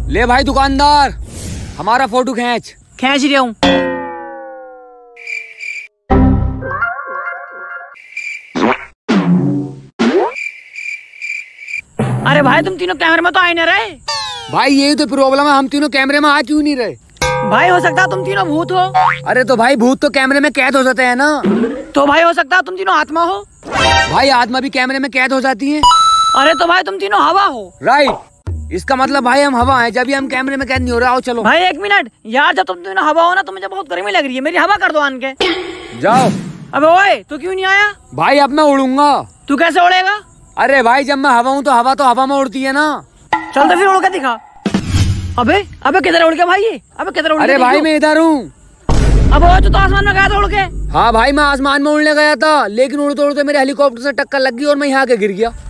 ले भाई दुकानदार, हमारा फोटो खींच रहा हूँ। अरे भाई तुम तीनों कैमरे में तो आ ही नहीं रहे। भाई यही तो प्रॉब्लम है, हम तीनों कैमरे में आ क्यों नहीं रहे? भाई हो सकता है तुम तीनों भूत हो। अरे तो भाई भूत तो कैमरे में कैद हो जाते हैं ना। तो भाई हो सकता है तुम तीनों आत्मा हो। भाई आत्मा भी कैमरे में कैद हो जाती है। अरे तो भाई तुम तीनों हवा हो। राइट, इसका मतलब भाई हम हवा हैं, जब भी हम कैमरे में कैद नहीं हो रहा। आओ चलो। भाई एक मिनट यार, जब तुम तीनों हवा हो ना तो मुझे बहुत गर्मी लग रही है, मेरी हवा कर दो आन के। जाओ। अबे ओए तू क्यों नहीं आया? भाई अब मैं उड़ूंगा। तू कैसे उड़ेगा? अरे भाई जब मैं हवा हूँ तो हवा में उड़ती है ना। चल तो फिर उड़ के दिखा। अबे किधर उड़ गया भाई ये? अबे किधर उड़ गया? अरे भाई मैं इधर हूँ। अब वो तो आसमान में गया था उड़ के। हाँ भाई मैं आसमान में उड़ने गया था, लेकिन उड़ते उड़ते मेरे हेलीकॉप्टर से टक्कर लग गई और मैं यहाँ के गिर गया।